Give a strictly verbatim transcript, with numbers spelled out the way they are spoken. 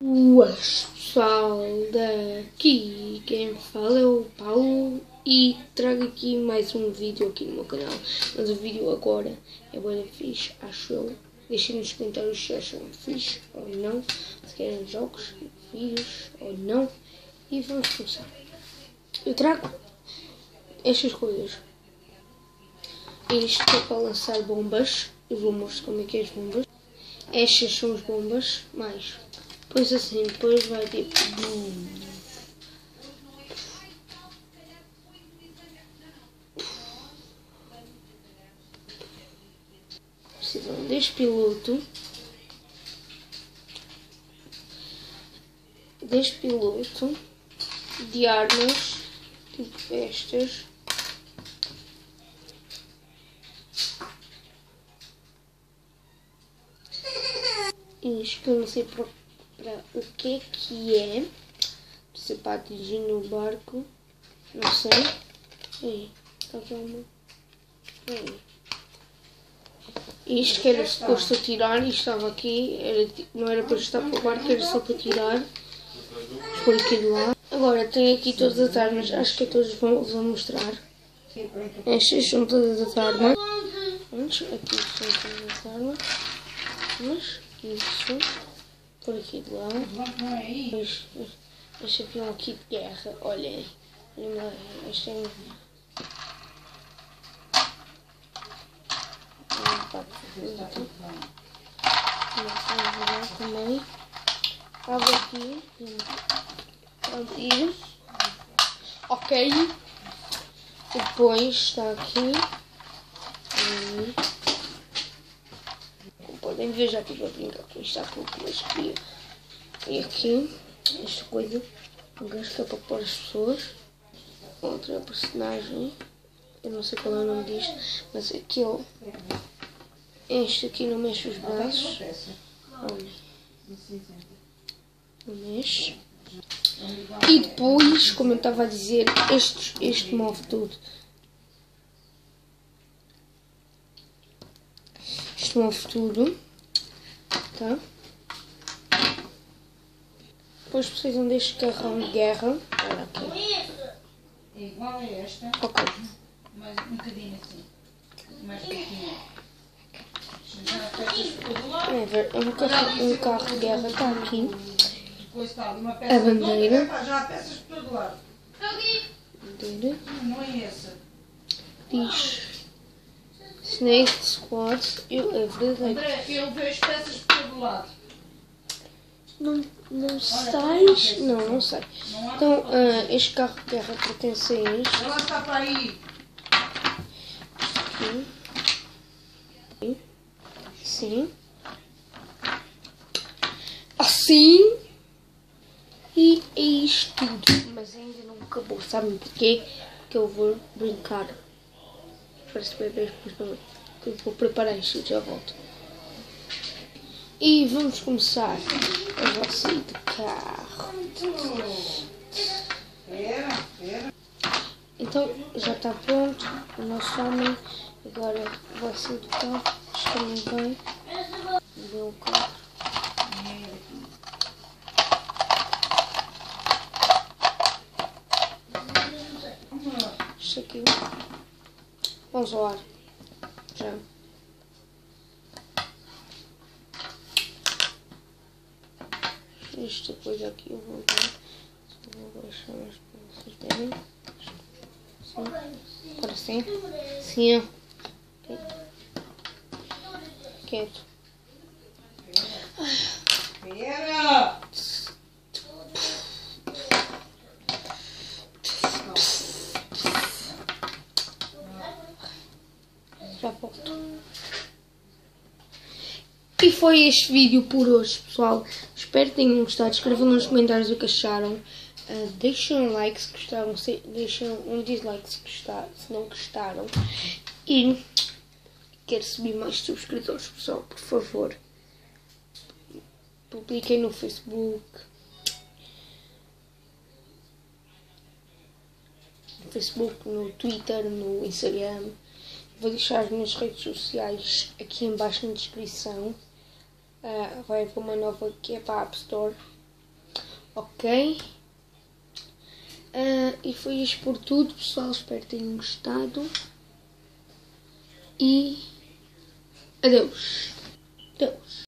Boas, pessoal, daqui quem fala é o Paulo e trago aqui mais um vídeo aqui no meu canal. Mas o vídeo agora é bem fixe, acho eu. Deixem nos comentários se acham fixe ou não, se querem jogos, vídeos ou não. E vamos começar. Eu trago estas coisas. Isto é para lançar bombas. Eu vou mostrar como é que é as bombas. Estas são as bombas, mais. Pois assim, depois vai tipo. Precisam deste piloto. Deste piloto. De armas. Tipo estas. Isto que eu não sei para, para o que é que é. Se para atingir no barco. Não sei. Aí, está aqui uma. Aí. Isto que era suposto tirar, isto estava aqui, era, não era para estar para o barco, era só para tirar. Por aqui do lado. Agora tenho aqui todas as armas, acho que todos vão, vou mostrar. Estas são todas as armas. Aqui são todas as armas. Mas isso, por aqui do lado. Este avião aqui de guerra, olhem. Este é também. Estava aqui. Pronto. Ok. Depois está aqui. Como podem ver, já estive a brincar com isto há pouco, mas queria. E aqui, esta coisa. Um gajo que é para pôr as pessoas. Outra personagem. Eu não sei qual é o nome disto, mas aquele. Este aqui não mexe os braços. Olha. Não mexe. E depois, como eu estava a dizer, este, este move tudo. Este move tudo. Tá? Depois precisam deste carrão de guerra. Olha aqui. É igual a esta. Ok. Mas um bocadinho assim. Mais pequeno. É um carro, um carro de guerra está aqui. A bandeira. Já há peças por todo lado. Bandeira. Não é essa. Diz Snake Squad. Eu, é verdadeiro. André, eu vejo peças por todo lado. Não, não sais? Não, não sei. Então, uh, este carro de guerra pertence a este. Ela está para aí. Aqui. Aqui. Assim. Assim. E é isto tudo. Mas ainda não acabou. Sabem porquê? Porque eu vou brincar. Parece bem bem depois que eu vou preparar isto e já volto. E vamos começar a sair de carro. Então já está pronto o nosso homem. Agora vai sair do carro. Está bem. Deu o carro. Isto aqui. Vamos ao ar. Já. Isto depois aqui eu vou dar. Vou baixar mais para vocês verem. Sim. Agora sim. Sim. Okay. Quieto. Espera! Já volto. E foi este vídeo por hoje, pessoal. Espero que tenham gostado. Escrevam nos comentários o que acharam. Uh, deixem um like se gostaram. Se, deixem um dislike se, gostar, se não gostaram. E quero subir mais subscritores, pessoal. Por favor. Publiquem no Facebook. No Facebook, no Twitter, no Instagram. Vou deixar as minhas redes sociais aqui em baixo na descrição. Uh, vai haver uma nova que é para a App Store. Ok. Uh, e foi isto por tudo, pessoal. Espero que tenham gostado. E adeus. Adeus.